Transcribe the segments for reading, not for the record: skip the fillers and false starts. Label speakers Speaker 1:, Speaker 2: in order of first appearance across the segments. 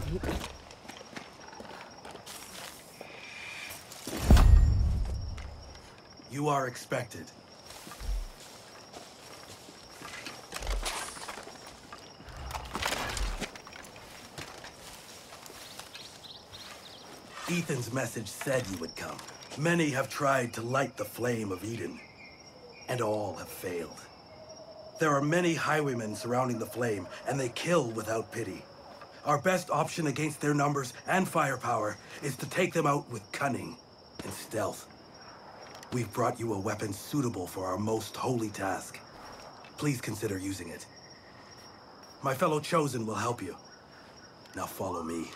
Speaker 1: You are expected. Ethan's message said you would come. Many have tried to light the flame of Eden, and all have failed. There are many highwaymen surrounding the flame, and they kill without pity. Our best option against their numbers and firepower is to take them out with cunning and stealth. We've brought you a weapon suitable for our most holy task. Please consider using it. My fellow Chosen will help you. Now follow me.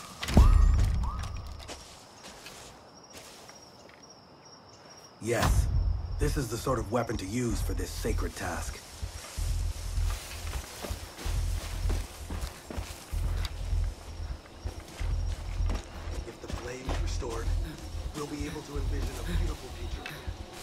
Speaker 1: Yes, this is the sort of weapon to use for this sacred task. If the flame is restored, we'll be able to envision a beautiful future.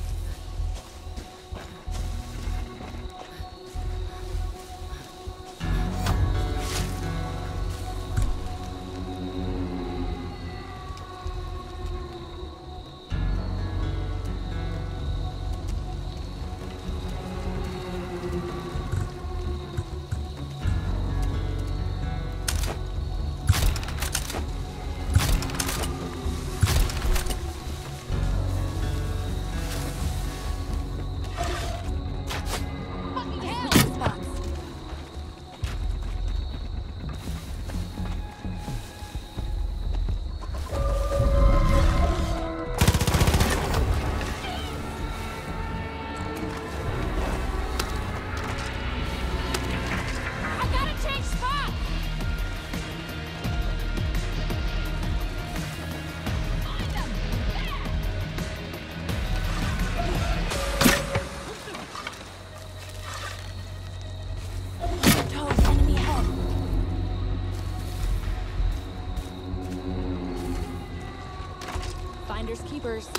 Speaker 2: Finders keepers.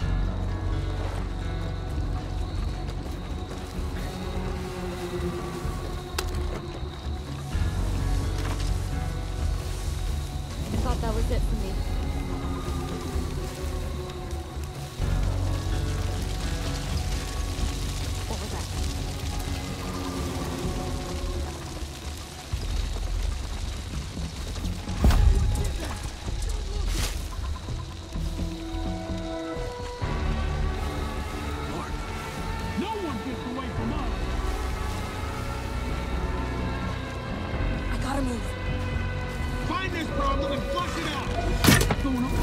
Speaker 2: I thought that was it for me. What was that? I gotta move.
Speaker 3: Find this problem and flush it out! What's going on?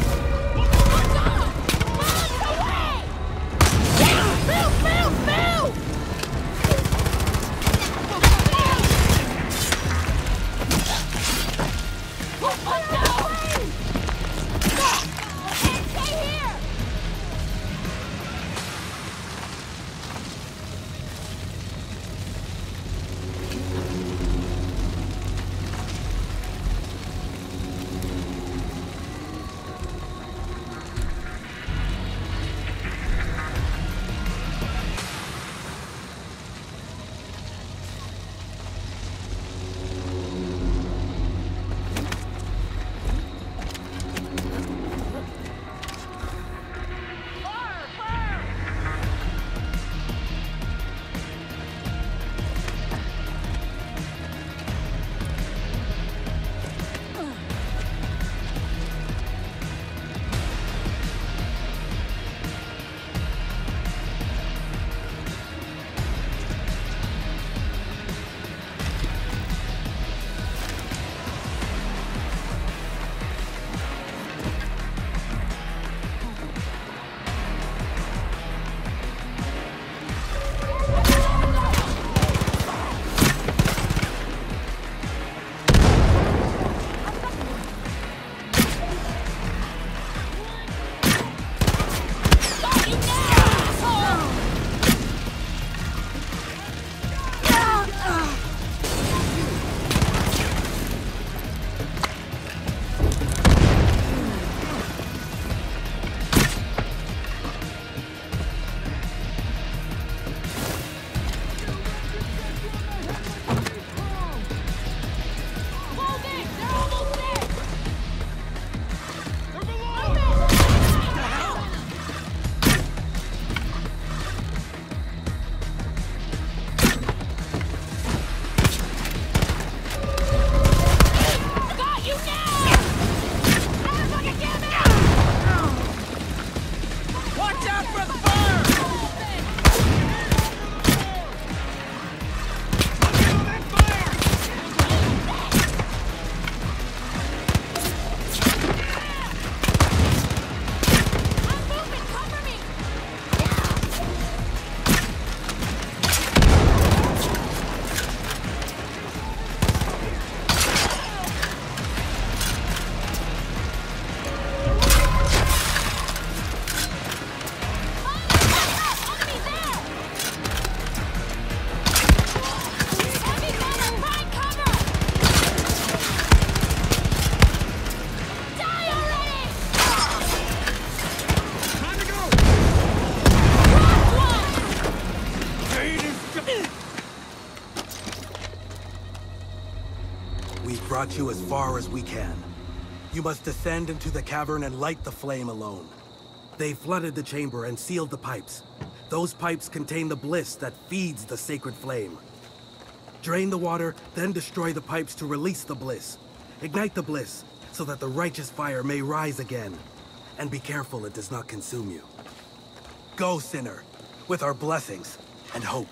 Speaker 1: brought you as far as we can. You must descend into the cavern and light the flame alone. They flooded the chamber and sealed the pipes. Those pipes contain the bliss that feeds the sacred flame. Drain the water, then destroy the pipes to release the bliss. Ignite the bliss, so that the righteous fire may rise again. And be careful it does not consume you. Go, sinner, with our blessings and hope.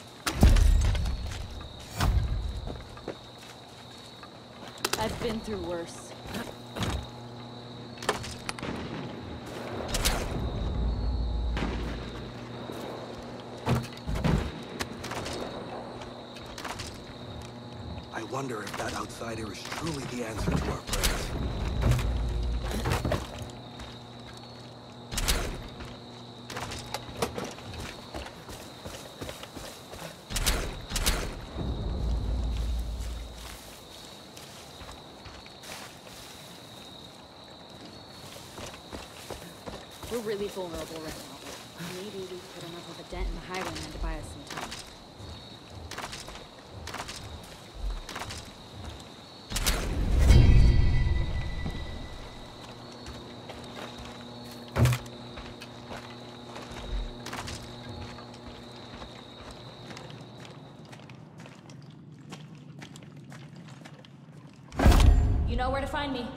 Speaker 2: I've been through worse.
Speaker 1: I wonder if that outsider is truly the answer to our prayers.
Speaker 2: We're really vulnerable right now, but maybe we put enough of a dent in the highwayman to buy us some time. You know where to find me.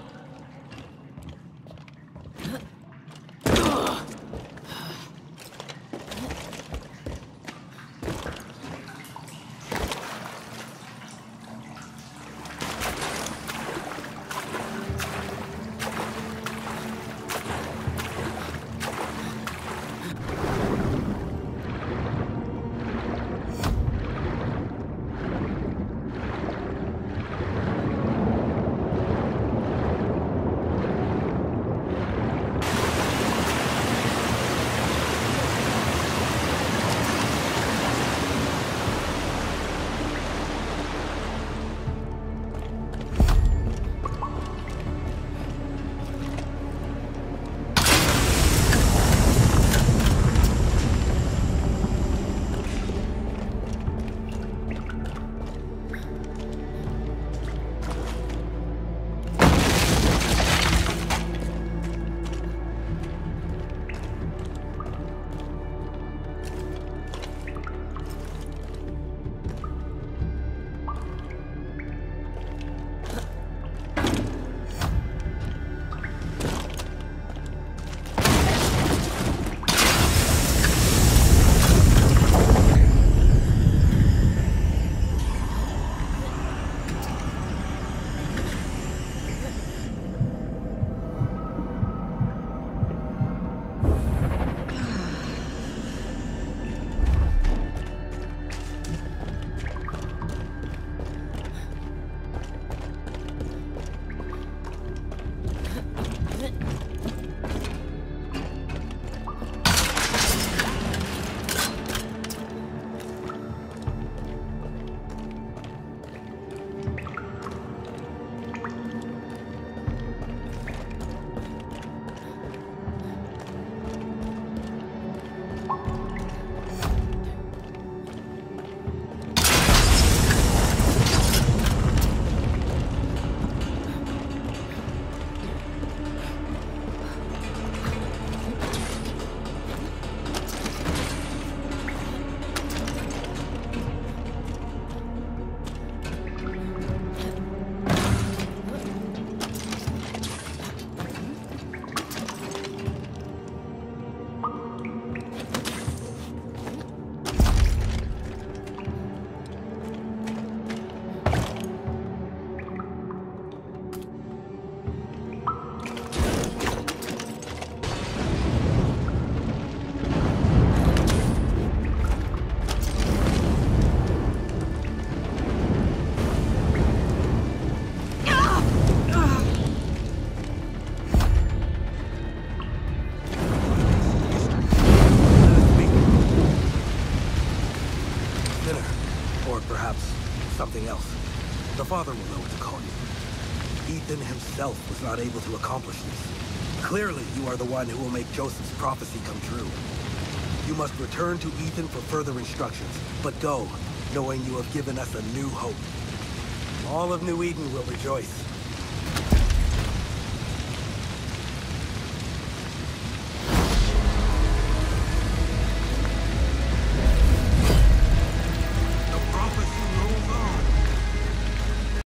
Speaker 1: something else. The father will know what to call you. Ethan himself was not able to accomplish this. Clearly, you are the one who will make Joseph's prophecy come true. You must return to Ethan for further instructions, but go, knowing you have given us a new hope. All of New Eden will rejoice.